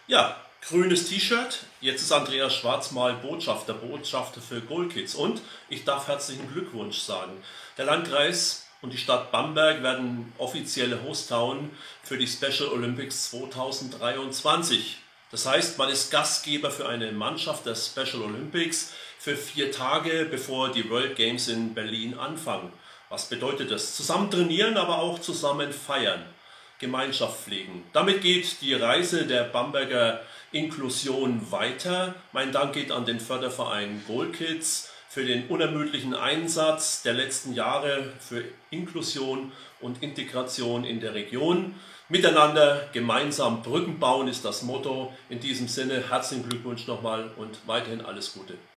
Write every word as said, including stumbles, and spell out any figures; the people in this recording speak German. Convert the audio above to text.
Ja, grünes T-Shirt. Jetzt ist Andreas Schwarz mal Botschafter, Botschafter für GoalKids. Und ich darf herzlichen Glückwunsch sagen. Der Landkreis und die Stadt Bamberg werden offizielle Hosttown für die Special Olympics zweitausenddreiundzwanzig. Das heißt, man ist Gastgeber für eine Mannschaft der Special Olympics für vier Tage, bevor die World Games in Berlin anfangen. Was bedeutet das? Zusammen trainieren, aber auch zusammen feiern. Gemeinschaft pflegen. Damit geht die Reise der Bamberger Inklusion weiter. Mein Dank geht an den Förderverein GoalKids für den unermüdlichen Einsatz der letzten Jahre für Inklusion und Integration in der Region. Miteinander gemeinsam Brücken bauen ist das Motto. In diesem Sinne herzlichen Glückwunsch nochmal und weiterhin alles Gute.